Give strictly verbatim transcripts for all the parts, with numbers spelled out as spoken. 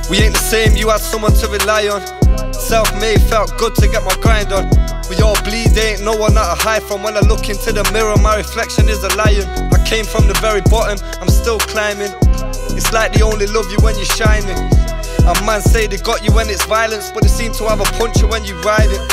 We ain't the same, you had someone to rely on. Self-made, felt good to get my grind on. We all bleed, there ain't no one that I hide from. When I look into the mirror, my reflection is a lion. I came from the very bottom, I'm still climbing. It's like they only love you when you're shining. A man say they got you when it's violence, but they seem to have a puncher when you ride it.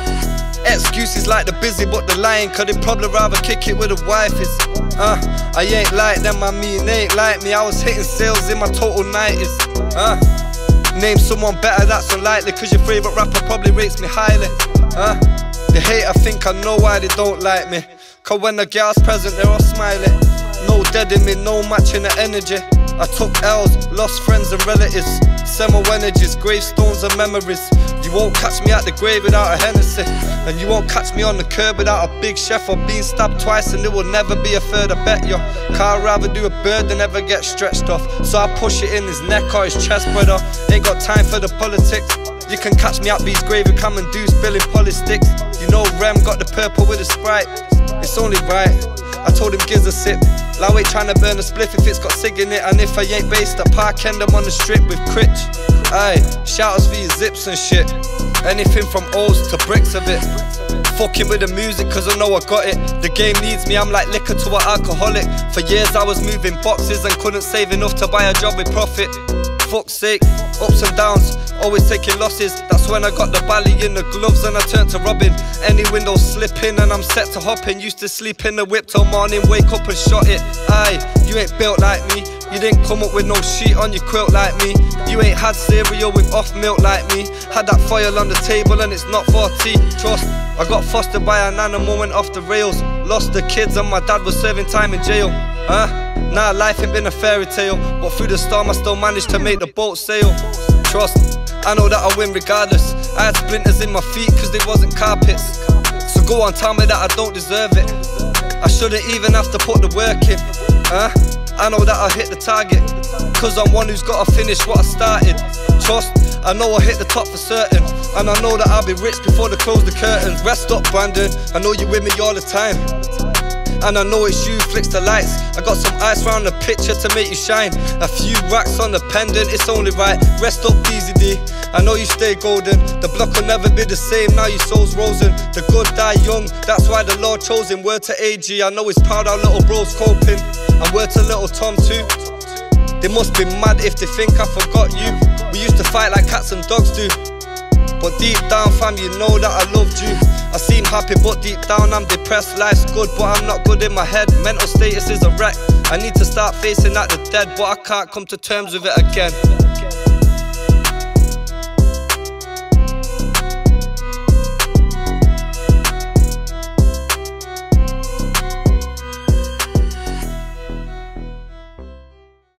Excuses like the busy but the lying, cause they'd probably rather kick it with the wifeys. Uh, I ain't like them, I mean they ain't like me. I was hitting sales in my total nineties. Uh, name someone better, that's unlikely, cause your favourite rapper probably rates me highly. Uh, they hate, I think I know why they don't like me, cause when the girl's present they're all smiling. No dead in me, no matching the energy. I took L's, lost friends and relatives. Semo energies, gravestones and memories. You won't catch me at the grave without a Hennessy, and you won't catch me on the curb without a big chef or being stabbed twice, and there will never be a third, I bet you. Cause I'd rather do a bird than ever get stretched off, so I push it in his neck or his chest, brother. Ain't got time for the politics. You can catch me at B's grave and come and do spilling polysticks. You know Rem got the purple with a Sprite. It's only right, I told him gives a sip. Low ain't tryna burn a spliff if it's got cig in it, and if I ain't based at Park End, I'm on the strip with Critch. Aye, shoutouts for your zips and shit. Anything from O's to bricks of it. Fucking with the music cause I know I got it. The game needs me, I'm like liquor to an alcoholic. For years I was moving boxes and couldn't save enough to buy a job with profit. Fuck's sake, ups and downs, always taking losses. That's when I got the bally in the gloves and I turned to robbing. Any window slipping and I'm set to hopping. Used to sleep in the whip till morning, wake up and shot it. Aye, you ain't built like me. You didn't come up with no sheet on your quilt like me. You ain't had cereal with off milk like me. Had that foil on the table and it's not for tea. Trust, I got fostered by an animal, went off the rails. Lost the kids and my dad was serving time in jail. Huh? Nah, life ain't been a fairy tale, but through the storm I still managed to make the boat sail. Trust, I know that I win regardless. I had splinters in my feet cause they wasn't carpets. So go on, tell me that I don't deserve it. I shouldn't even have to put the work in. Huh? I know that I hit the target, cause I'm one who's gotta finish what I started. Trust, I know I hit the top for certain, and I know that I'll be rich before they close the curtains. Rest up, Brandon, I know you with me all the time, and I know it's you, flicks the lights. I got some ice round the picture to make you shine. A few racks on the pendant, it's only right. Rest up, D Z D, I know you stay golden. The block will never be the same, now your soul's rosing. The good die young, that's why the Lord chose him. Word to A G, I know he's proud how little bro's coping. And word to little Tom too. They must be mad if they think I forgot you. We used to fight like cats and dogs do, but deep down fam, you know that I loved you. I seem happy but deep down I'm depressed. Life's good but I'm not good in my head. Mental status is a wreck. I need to start facing out the dead, but I can't come to terms with it again.